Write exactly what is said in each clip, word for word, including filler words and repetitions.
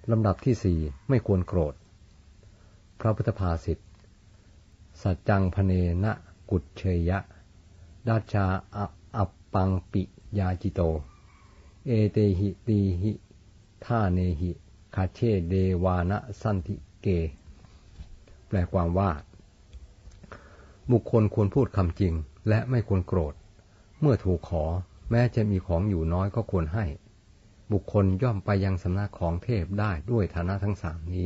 ลำดับที่สี่ไม่ควรโกรธพระพุทธภาษิตสัจจังพเนนะกุจเชยะดัชชาอัปปังปิยาจิโตเอเตหิตีหิท่าเนหิคาเชเดวานะสันติเกแปลความว่าบุคคลควรพูดคำจริงและไม่ควรโกรธเมื่อถูกขอแม้จะมีของอยู่น้อยก็ควรให้บุคคลย่อมไปยังสำนักของเทพได้ด้วยฐานะทั้งสามนี้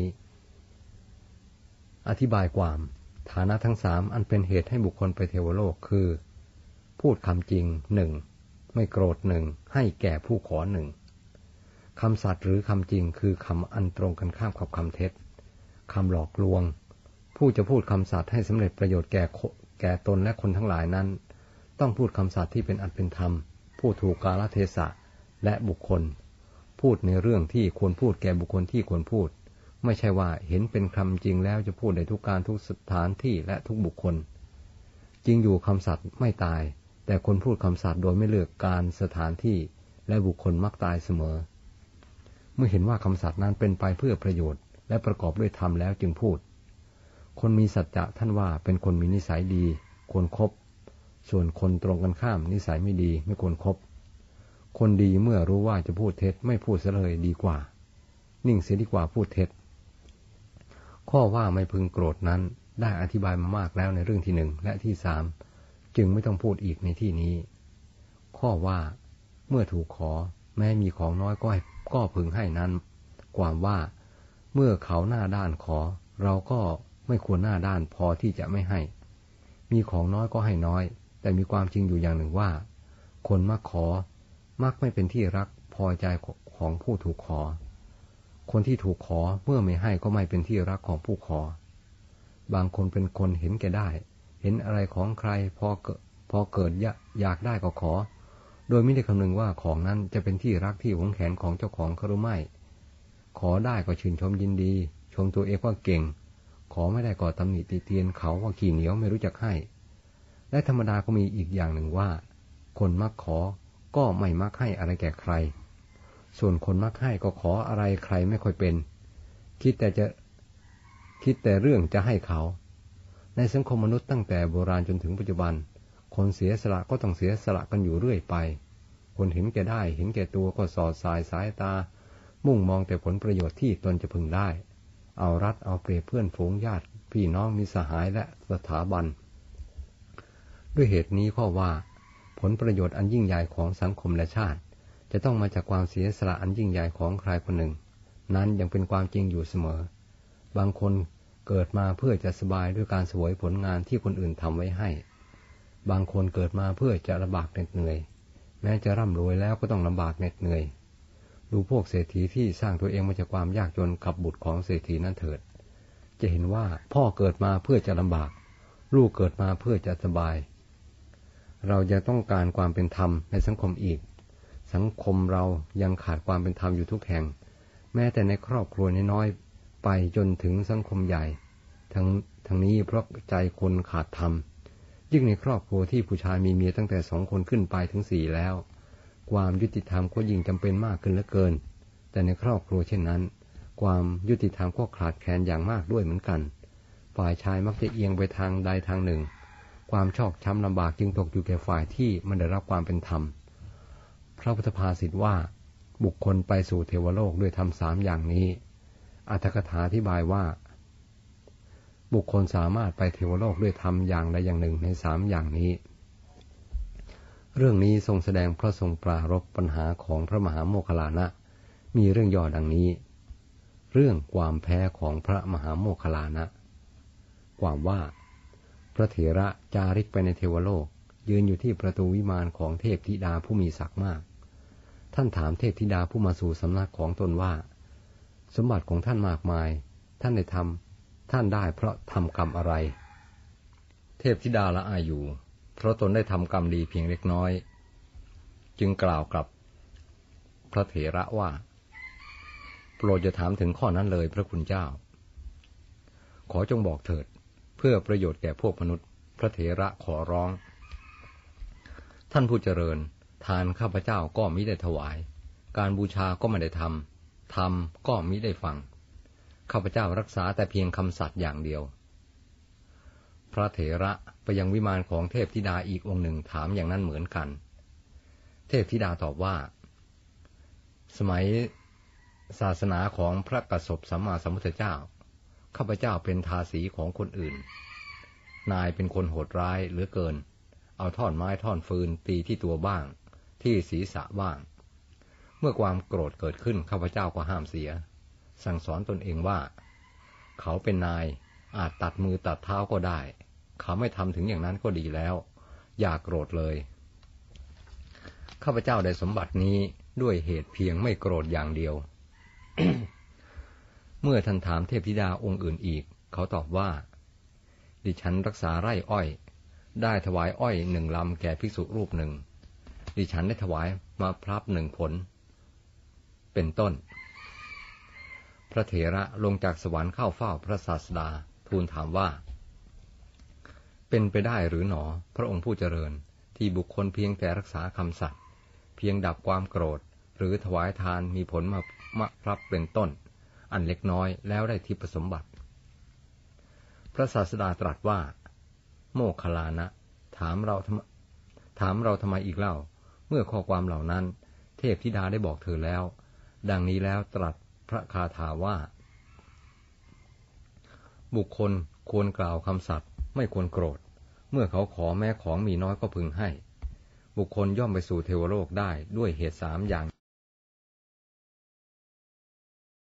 อธิบายความฐานะทั้งสามอันเป็นเหตุให้บุคคลไปเทวโลกคือพูดคำจริงหนึ่งไม่โกรธหนึ่งให้แก่ผู้ขอหนึ่งคำสัตย์หรือคำจริงคือคำอันตรงกันข้ามกับคำเท็จคำหลอกลวงผู้จะพูดคำสัตย์ให้สำเร็จประโยชน์แก่แก่ตนและคนทั้งหลายนั้นต้องพูดคำสัตย์ที่เป็นอันเป็นธรรมพูดถูกกาลเทศะและบุคคลพูดในเรื่องที่ควรพูดแก่บุคคลที่ควรพูดไม่ใช่ว่าเห็นเป็นคำจริงแล้วจะพูดในทุกการทุกสถานที่และทุกบุคคลจริงอยู่คำสัตย์ไม่ตายแต่คนพูดคำสัตย์โดยไม่เลือกการสถานที่และบุคคลมักตายเสมอเมื่อเห็นว่าคำสัตย์นั้นเป็นไปเพื่อประโยชน์และประกอบด้วยธรรมแล้วจึงพูดคนมีสัจจะท่านว่าเป็นคนมีนิสัยดีควรคบส่วนคนตรงกันข้ามนิสัยไม่ดีไม่ควรคบคนดีเมื่อรู้ว่าจะพูดเท็จไม่พูดเสียเลยดีกว่านิ่งเสียดีกว่าพูดเท็จข้อว่าไม่พึงโกรธนั้นได้อธิบายมามากแล้วในเรื่องที่หนึ่งและที่สามจึงไม่ต้องพูดอีกในที่นี้ข้อว่าเมื่อถูกขอแม้มีของน้อยก็ก็พึงให้นั้นความว่าเมื่อเขาหน้าด้านขอเราก็ไม่ควรหน้าด้านพอที่จะไม่ให้มีของน้อยก็ให้น้อยแต่มีความจริงอยู่อย่างหนึ่งว่าคนมักขอมักไม่เป็นที่รักพอใจของผู้ถูกขอคนที่ถูกขอเมื่อไม่ให้ก็ไม่เป็นที่รักของผู้ขอบางคนเป็นคนเห็นแก่ได้เห็นอะไรของใครพอเกิดพอเกิดอยากได้ก็ขอโดยไม่ได้คำนึงว่าของนั้นจะเป็นที่รักที่หวงแหนของเจ้าของเขาหรือไม่ขอได้ก็ชื่นชมยินดีชมตัวเองว่าเก่งขอไม่ได้ก็ตำหนิติเตียนเขาว่าขี้เหนียวไม่รู้จักให้และธรรมดาก็มีอีกอย่างหนึ่งว่าคนมักขอก็ไม่มักให้อะไรแก่ใครส่วนคนมักให้ก็ขออะไรใครไม่ค่อยเป็นคิดแต่จะคิดแต่เรื่องจะให้เขาในสังคมมนุษย์ตั้งแต่โบราณจนถึงปัจจุบันคนเสียสละก็ต้องเสียสละกันอยู่เรื่อยไปคนเห็นแก่ได้เห็นแก่ตัวก็สอดสายสายตามุ่งมองแต่ผลประโยชน์ที่ตนจะพึงได้เอารัดเอาเปรียบเพื่อนฝูงญาติพี่น้องมิตรสหายและสถาบันด้วยเหตุนี้ข้อว่าผลประโยชน์อันยิ่งใหญ่ของสังคมและชาติจะต้องมาจากความเสียสละอันยิ่งใหญ่ของใครคนหนึ่งนั้นยังเป็นความจริงอยู่เสมอบางคนเกิดมาเพื่อจะสบายด้วยการเสวยผลงานที่คนอื่นทำไว้ให้บางคนเกิดมาเพื่อจะลำบากเหน็ดเหนื่อยแม้จะร่ำรวยแล้วก็ต้องลำบากเหน็ดเหนื่อยดูพวกเศรษฐีที่สร้างตัวเองมาจากความยากจนกับบุตรของเศรษฐีนั้นเถิดจะเห็นว่าพ่อเกิดมาเพื่อจะลำบากลูกเกิดมาเพื่อจะสบายเราจะต้องการความเป็นธรรมในสังคมอีกสังคมเรายังขาดความเป็นธรรมอยู่ทุกแห่งแม้แต่ในครอบครัวน้อยๆไปจนถึงสังคมใหญ่ทั้งทั้งนี้เพราะใจคนขาดธรรมยิ่งในครอบครัวที่ผู้ชายมีเมียตั้งแต่สองคนขึ้นไปถึงสี่แล้วความยุติธรรมก็ยิ่งจำเป็นมากขึ้นเหลือเกินแต่ในครอบครัวเช่นนั้นความยุติธรรมก็ขาดแคลนอย่างมากด้วยเหมือนกันฝ่ายชายมักจะเอียงไปทางใดทางหนึ่งความชอกช้ำลำบากจึงตกอยู่แก่ฝ่ายที่ไม่ได้รับความเป็นธรรมพระพุทธภาษิตว่าบุคคลไปสู่เทวโลกด้วยธรรมสามอย่างนี้อรรถกถาอธิบายว่าบุคคลสามารถไปเทวโลกด้วยธรรมอย่างใดอย่างหนึ่งในสามอย่างนี้เรื่องนี้ทรงแสดงพระทรงปรารภปัญหาของพระมหาโมคคัลลานะมีเรื่องย่อดังนี้เรื่องความแพ้ของพระมหาโมคคัลลานะความว่าพระเถระจาริกไปในเทวโลกยืนอยู่ที่ประตูวิมานของเทพธิดาผู้มีศักดิ์มากท่านถามเทพธิดาผู้มาสู่สำนักของตนว่าสมบัติของท่านมากมายท่านได้ทำท่านได้เพราะทำกรรมอะไรเทพธิดาละอายอยู่เพราะตนได้ทำกรรมดีเพียงเล็กน้อยจึงกล่าวกับพระเถระว่าโปรดอย่าถามถึงข้อนั้นเลยพระคุณเจ้าขอจงบอกเถิดเพื่อประโยชน์แก่พวกมนุษย์พระเถระขอร้องท่านผู้เจริญทานข้าพเจ้าก็มิได้ถวายการบูชาก็ไม่ได้ทธรรมก็มิได้ฟังข้าพเจ้ารักษาแต่เพียงคำสัตย์อย่างเดียวพระเถระไปยังวิมานของเทพธิดาอีกองค์หนึ่งถามอย่างนั้นเหมือนกันเทพธิดาตอบว่าสมัยศาสนาของพระกัสสปสัมมาสัมพุทธเจ้าข้าพเจ้าเป็นทาสีของคนอื่นนายเป็นคนโหดร้ายเหลือเกินเอาท่อนไม้ท่อนฟืนตีที่ตัวบ้างที่ศีรษะบ้างเมื่อความโกรธเกิดขึ้นข้าพเจ้าก็ห้ามเสียสั่งสอนตนเองว่าเขาเป็นนายอาจตัดมือตัดเท้าก็ได้เขาไม่ทำถึงอย่างนั้นก็ดีแล้วอย่าโกรธเลยข้าพเจ้าได้สมบัตินี้ด้วยเหตุเพียงไม่โกรธอย่างเดียว เมื่อท่านถามเทพธิดาองค์อื่นอีกเขาตอบว่าดิฉันรักษาไร่อ้อยได้ถวายอ้อยหนึ่งลำแก่ภิกษุรูปหนึ่งดิฉันได้ถวายมะพร้าวหนึ่งผลเป็นต้นพระเถระลงจากสวรรค์เข้าเฝ้าพระศาสดาทูลถามว่าเป็นไปได้หรือหนอพระองค์ผู้เจริญที่บุคคลเพียงแต่รักษาคำสัตย์เพียงดับความโกรธหรือถวายทานมีผลมามะพร้าวเป็นต้นอันเล็กน้อยแล้วได้ทิพย์สมบัติพระศาสดาตรัสว่าโมคคัลลานะถามเราถามเราทำไมอีกเล่าเมื่อข้อความเหล่านั้นเทพธิดาได้บอกเธอแล้วดังนี้แล้วตรัสพระคาถาว่าบุคคลควรกล่าวคำสัตย์ไม่ควรโกรธเมื่อเขาขอแม้ของมีน้อยก็พึงให้บุคคลย่อมไปสู่เทวโลกได้ด้วยเหตุสามอย่าง